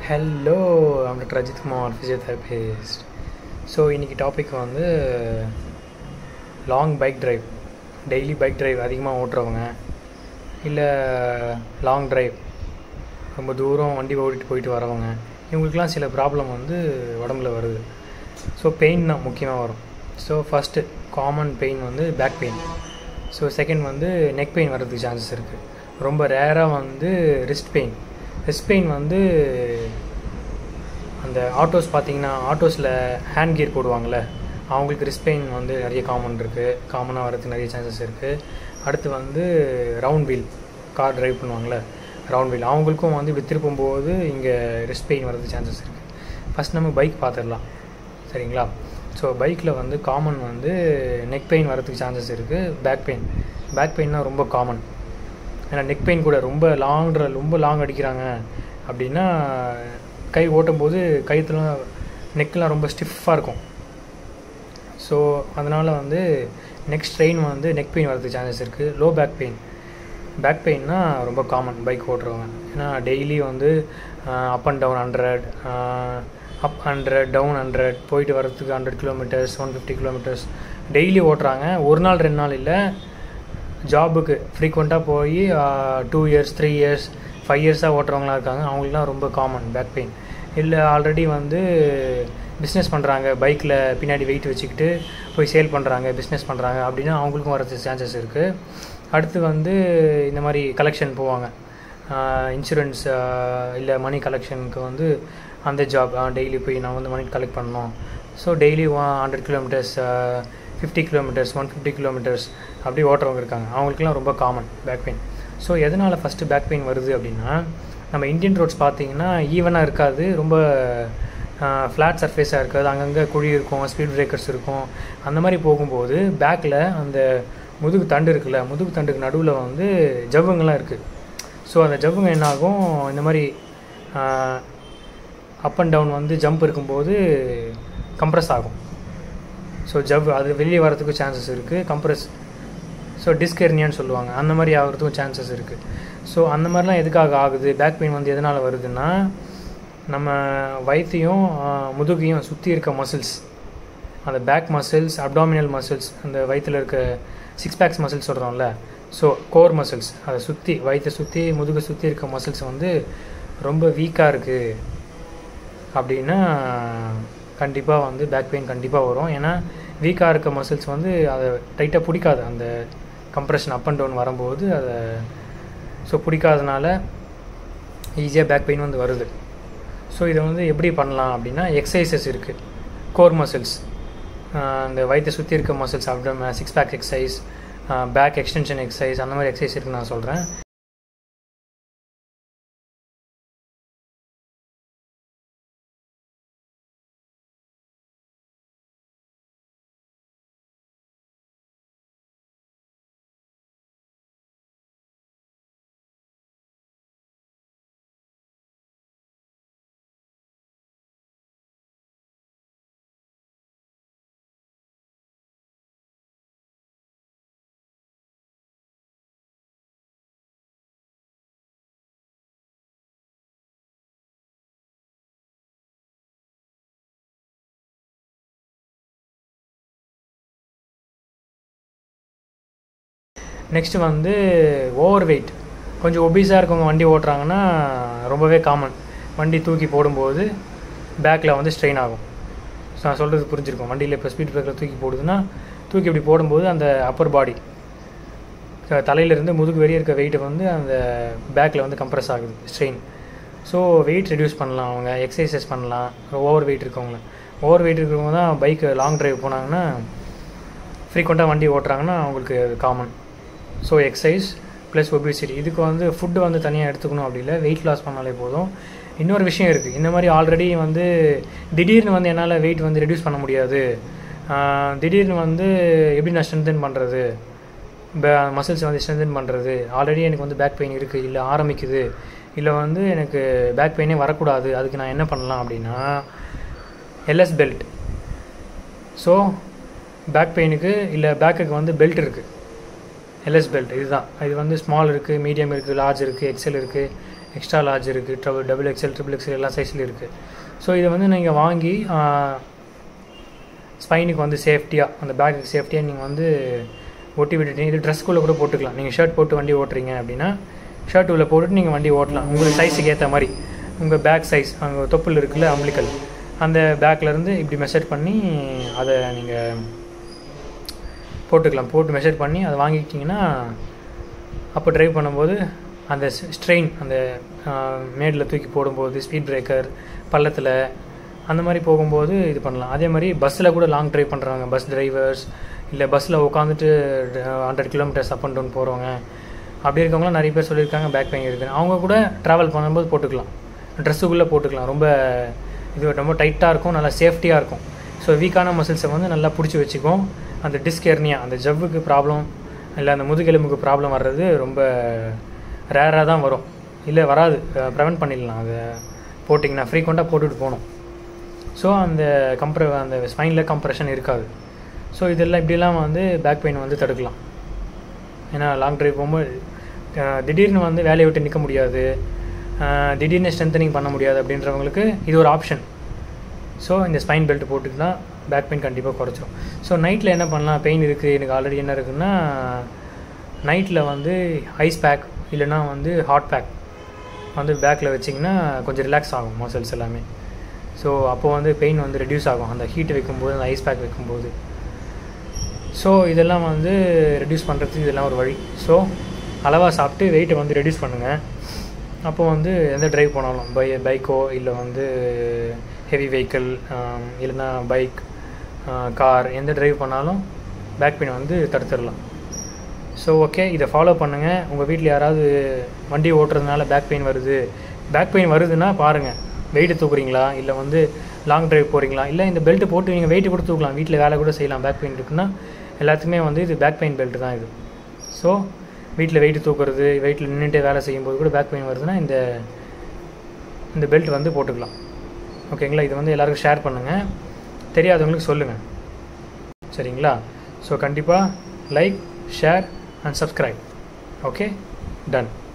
Hello, I'm Dr. Ajit Kumar, physiotherapist. So, இன்னைக்கு topic வந்து long bike drive, daily bike drive அதிகமாக ஓட்டுறவங்க, இல்லை லாங் டிரைவ் ரொம்ப தூரம் வண்டி ஓட்டிட்டு போயிட்டு வரவங்க, இவங்களுக்குலாம் சில ப்ராப்ளம் வந்து உடம்புல வருது. ஸோ பெயின் தான் முக்கியமாக வரும். ஸோ ஃபஸ்ட்டு காமன் பெயின் வந்து பேக் பெயின். ஸோ செகண்ட் வந்து நெக் பெயின் வர்றதுக்கு சான்சஸ் இருக்குது. ரொம்ப ரேராக வந்து ரிஸ்ட் பெயின். ரிஸ்ட் பெயின் வந்து அந்த ஆட்டோஸ் பார்த்திங்கன்னா, ஆட்டோஸில் ஹேண்ட் கியர் போடுவாங்கள்ல, அவங்களுக்கு ரிஸ்ட் பெயின் வந்து நிறைய காமனாக வரதுக்கு நிறைய சான்சஸ் இருக்குது. அடுத்து வந்து ரவுண்ட் வீல், கார் ட்ரைவ் பண்ணுவாங்கள்ல, ரவுண்ட் வீல், அவங்களுக்கும் வந்து இப்படி திருப்பும்போது இங்கே ரிஸ்ட் பெயின் வரதுக்கு சான்சஸ் இருக்குது. ஃபஸ்ட் நம்ம பைக் பார்த்துடலாம், சரிங்களா? ஸோ பைக்கில் வந்து காமன் வந்து நெக் பெயின் வரதுக்கு சான்சஸ் இருக்குது. பேக் பெயின்னா ரொம்ப காமன். ஏன்னா நெக் பெயின் கூட ரொம்ப லாங் அடிக்கிறாங்க அப்படின்னா கை ஓட்டும்போது கழுத்துலாம் நெக்கெலாம் ரொம்ப ஸ்டிஃபாக இருக்கும். ஸோ அதனால் வந்து நெக் ஸ்ட்ரெயின் வந்து நெக் பெயின் வரதுக்கு சான்சஸ் இருக்குது. லோ பேக் பெயின்னா ரொம்ப காமன் பைக் ஓட்டுறவங்க. ஏன்னா டெய்லி வந்து up and down 100, up 100 down 100 போயிட்டு வரதுக்கு 100 கிலோமீட்டர்ஸ் 150 கிலோமீட்டர்ஸ் டெய்லி ஓட்டுறாங்க. ஒரு நாள் 2 நாள் இல்லை, ஜாபுக்கு ஃப்ரீக்வெண்ட்டாக போய் 2 இயர்ஸ் 3 இயர்ஸ் 5 இயர்ஸாக ஓட்டுறவங்களாம் இருக்காங்க. அவங்களுக்குலாம் ரொம்ப காமன் பேக் பெயின். இல்லை ஆல்ரெடி வந்து பிஸ்னஸ் பண்ணுறாங்க, பைக்கில் பின்னாடி வெயிட் வச்சுக்கிட்டு போய் சேல் பண்ணுறாங்க, பிஸ்னஸ் பண்ணுறாங்க அப்படின்னா அவங்களுக்கும் வரது சான்சஸ் இருக்குது. அடுத்து வந்து இந்த மாதிரி கலெக்ஷன் போவாங்க, இன்சூரன்ஸ் இல்லை மணி கலெக்ஷனுக்கு வந்து அந்த ஜாப், டெய்லி போய் நான் வந்து மணி கலெக்ட் பண்ணணும். So daily 100 kilometres 50 kilometres 150 kilometres அப்படி ஓட்டுறவங்க இருக்காங்க. அவங்களுக்குலாம் ரொம்ப காமன் பேக் பெயின். ஸோ எதனால் ஃபஸ்ட்டு பேக் பெயின் வருது அப்படின்னா, நம்ம இந்தியன் ரோட்ஸ் பார்த்திங்கன்னா ஈவனாக இருக்காது, ரொம்ப ஃப்ளாட் சர்ஃபேஸாக இருக்காது, அங்கங்கே குழி இருக்கும், ஸ்பீட் பிரேக்கர்ஸ் இருக்கும். அந்த மாதிரி போகும்போது பேக்கில் அந்த முதுகு தண்டு இருக்குல்ல, முதுகு தண்டுக்கு நடுவில் வந்து ஜவ்வுங்கள்லாம் இருக்குது. ஸோ அந்த ஜவ்வுங்க என்னாகும், இந்த மாதிரி அப் அண்ட் டவுன் வந்து ஜம்ப் இருக்கும்போது கம்ப்ரெஸ் ஆகும். ஸோ அது வெளியே வரதுக்கு சான்சஸ் இருக்குது, ஸோ டிஸ்க் ஹெர்னியான்னு சொல்லுவாங்க, அந்த மாதிரி ஆகிறதுக்கும் சான்சஸ் இருக்குது. ஸோ அந்த மாதிரிலாம் எதுக்காக ஆகுது, பேக் பெயின் வந்து எதனால் வருதுன்னா, நம்ம வயிற்றையும் முதுகையும் சுற்றி இருக்க மசில்ஸ், அந்த பேக் மசில்ஸ், அப்டாமினல் மசில்ஸ், அந்த வயிற்றில் இருக்க 6 பேக்ஸ் மசில்ஸ் சொல்கிறோம்ல, ஸோ கோர் மசில்ஸ், அதை சுற்றி வயிற்றை சுற்றி முதுகை சுற்றி இருக்க மசில்ஸ் வந்து ரொம்ப வீக்காக இருக்குது அப்படின்னா கண்டிப்பாக வந்து பேக் பெயின் கண்டிப்பாக வரும். ஏன்னா வீக்காக இருக்க மசில்ஸ் வந்து அதை டைட்டாக பிடிக்காது, அந்த கம்ப்ரெஷன் அப் அண்ட் டவுன் வரும்போது அதை பிடிக்காதனால ஈஸியாக பேக் பெயின் வந்து வருது. ஸோ இதை வந்து எப்படி பண்ணலாம் அப்படின்னா, எக்ஸசைசஸ் இருக்குது. கோர் மசில்ஸ், அந்த வயிற்றை சுற்றி இருக்க muscles, abdomen 6 pack exercise, back extension exercise, அந்த மாதிரி எக்ஸசைஸ் இருக்குன்னு நான் சொல்கிறேன். நெக்ஸ்ட்டு வந்து ஓவர் வெயிட், கொஞ்சம் ஒபீஸாக இருக்கவங்க வண்டி ஓட்டுறாங்கன்னா ரொம்பவே காமன். வண்டி தூக்கி போடும்போது பேக்கில் வந்து ஸ்ட்ரெயின் ஆகும். ஸோ நான் சொல்கிறது புரிஞ்சிருக்கும். வண்டியில் இப்போ ஸ்பீட் பிரேக்கரில் தூக்கி போடுதுன்னா, தூக்கி இப்படி போடும்போது அந்த அப்பர் பாடி தலையிலேருந்து முதுகு வெளியே இருக்க வெயிட்டை வந்து அந்த பேக்கில் வந்து கம்ப்ரெஸ் ஆகுது, ஸ்ட்ரெயின். ஸோ வெயிட் ரெடியூஸ் பண்ணலாம், அவங்க எக்ஸசைசஸ் பண்ணலாம். ஓவர் வெயிட் இருக்கிறவங்க தான் பைக்கு லாங் ட்ரைவ் போனாங்கன்னா, ஃப்ரீக்வெண்ட்டாக வண்டி ஓட்டுறாங்கன்னா அவங்களுக்கு common. So exercise plus obesity, இதுக்கு வந்து ஃபுட்டு வந்து தனியாக எடுத்துக்கணும் அப்படி இல்லை, வெயிட் லாஸ் பண்ணாலே போதும். இன்னொரு விஷயம் இருக்குது, இந்த மாதிரி ஆல்ரெடி வந்து திடீர்னு வந்து என்னால் வெயிட் வந்து ரெடியூஸ் பண்ண முடியாது, திடீர்னு வந்து எப்படி நான் ஸ்ட்ரென்தன் பண்ணுறது, மசில்ஸ் வந்து ஸ்ட்ரென்தன் பண்ணுறது, ஆல்ரெடி எனக்கு வந்து பேக் பெயின் இருக்குது, இல்லை ஆரம்பிக்குது, இல்லை வந்து எனக்கு பேக் பெயினே வரக்கூடாது, அதுக்கு நான் என்ன பண்ணலாம் அப்படின்னா, எல்எஸ் பெல்ட். ஸோ பேக் பெயினுக்கு இல்லை பேக்குக்கு வந்து பெல்ட் இருக்குது, எல்எஸ் பெல்ட். இது வந்து ஸ்மால் இருக்குது, மீடியம் இருக்குது, லார்ஜ் இருக்குது, எக்ஸல் இருக்குது, எக்ஸ்ட்ரா லார்ஜ் இருக்குது, டபுள் எக்ஸ்எல், ட்ரிபிள் எக்ஸ்எல் எல்லா சைஸ்லையும் இருக்குது. ஸோ இதை வந்து நீங்கள் வாங்கி ஸ்பைனுக்கு வந்து சேஃப்டியாக, அந்த பேக்குக்கு சேஃப்டியாக நீங்கள் வந்து ஒட்டி விட்டுட்டீங்க. இது ட்ரெஸ்க்குள்ளே கூட போட்டுக்கலாம். நீங்கள் ஷர்ட் போட்டு வண்டி ஓட்டுறீங்க அப்படின்னா ஷர்ட் உள்ளே போட்டுட்டு நீங்கள் வண்டி ஓட்டலாம். உங்களுக்கு சைஸுக்கு ஏற்ற மாதிரி உங்கள் பேக் சைஸ், அங்கே தொப்புள் இருக்குல்ல அம்பிளிக்கல், அந்த பேக்லேருந்து இப்படி மெஷர் பண்ணி அதை நீங்கள் போட்டுக்கலாம். போட்டு மெஷர் பண்ணி அதை வாங்கிக்கிட்டிங்கன்னா அப்போ ட்ரைவ் பண்ணும்போது அந்த ஸ்ட்ரெயின், அந்த மேடில் தூக்கி போடும்போது, ஸ்பீட் பிரேக்கர், பள்ளத்தில் அந்த மாதிரி போகும்போது இது பண்ணலாம். அதே மாதிரி பஸ்ஸில் கூட லாங் ட்ரைவ் பண்ணுறாங்க பஸ் டிரைவர்ஸ், இல்லை பஸ்ஸில் உட்காந்துட்டு 100 கிலோமீட்டர்ஸ் அப் அண்ட் டவுன் போகிறவங்க, அப்படி இருக்கவங்களாம் நிறைய பேர் சொல்லியிருக்காங்க பேக் பெயின் இருக்குன்னு. அவங்க கூட ட்ராவல் பண்ணும்போது போட்டுக்கலாம், ட்ரெஸ்ஸுக்குள்ளே போட்டுக்கலாம். ரொம்ப இது ரொம்ப டைட்டாக இருக்கும், நல்லா சேஃப்டியாக இருக்கும். ஸோ வீக்கான மசில்ஸை வந்து நல்லா பிடிச்சி வச்சுக்கும். அந்த டிஸ்க் ஹெர்னியா, அந்த ஜவ்வுக்கு ப்ராப்ளம் இல்லை அந்த முதுகெலும்புக்கு ப்ராப்ளம் வர்றது ரொம்ப ரேராக தான் வரும், இல்லை வராது, ப்ரிவென்ட் பண்ணிடலாம். அதை போட்டிங்கன்னா ஃப்ரீக்வெண்ட்டாக போட்டுட்டு போகணும். ஸோ அந்த அந்த ஸ்பைனில் கம்ப்ரெஷன் இருக்காது. ஸோ இதெல்லாம் இப்படிலாம் வந்து பேக் பெயின் வந்து தடுக்கலாம். ஏன்னா லாங் ட்ரைவ் போகும்போது திடீர்னு வந்து வேலையை விட்டு நிற்க முடியாது, திடீர்னு ஸ்ட்ரென்தனிங் பண்ண முடியாது அப்படின்றவங்களுக்கு இது ஒரு ஆப்ஷன். ஸோ இந்த ஸ்பைன் பெல்ட் போட்டுக்கிட்டா பேக் பெயின் கண்டிப்பாக குறைச்சிரும். ஸோ நைட்டில் என்ன பண்ணலாம், பெயின் இருக்குது எனக்கு ஆல்ரெடி என்ன இருக்குதுன்னா, நைட்டில் வந்து ஐஸ் பேக் இல்லைனா வந்து ஹாட் பேக் வந்து பேக்கில் வச்சிங்கன்னா கொஞ்சம் ரிலாக்ஸ் ஆகும் மசில்ஸ் எல்லாமே. ஸோ அப்போது வந்து பெயின் வந்து ரெடியூஸ் ஆகும் அந்த ஹீட் வைக்கும்போது, அந்த ஐஸ் பேக் வைக்கும்போது. ஸோ இதெல்லாம் வந்து ரெடியூஸ் பண்ணுறதுக்கு இதெல்லாம் ஒரு வழி. ஸோ அளவாக சாப்பிட்டு வெயிட்டை வந்து ரெடியூஸ் பண்ணுங்கள். அப்போது வந்து எந்த ட்ரைவ் போனாலும் பைக்கோ இல்லை வந்து ஹெவி வெஹிக்கிள் இல்லைன்னா பைக், கார், எந்த ட்ரைவ் பண்ணாலும் பேக் பெயின் வந்து தடுத்துடலாம். ஸோ ஓகே, இதை ஃபாலோ பண்ணுங்கள். உங்கள் வீட்டில் யாராவது வண்டி ஓட்டுறதுனால பேக் பெயின் வருதுன்னா பாருங்கள், வெயிட்டு தூக்குறீங்களா, இல்லை வந்து லாங் ட்ரைவ் போகிறீங்களா, இல்லை இந்த பெல்ட்டு போட்டு நீங்கள் வெயிட்டு கூட தூக்கலாம், வீட்டில் வேலை கூட செய்யலாம். பேக் பெயின் இருக்குன்னா எல்லாத்துக்குமே வந்து இது பேக் பெயின் பெல்ட்டு தான் இது. ஸோ வீட்டில் வெயிட்டு தூக்குறது, வெயிட்டில் நின்றுட்டே வேலை செய்யும்போது கூட பேக் பெயின் வருதுன்னா இந்த பெல்ட் வந்து போட்டுக்கலாம். ஓகேங்களா? இது வந்து எல்லாருக்கும் ஷேர் பண்ணுங்கள், தெரியாதவங்களுக்கு சொல்லுங்கள், சரிங்களா? ஸோ கண்டிப்பாக like, share and subscribe. Okay, ton.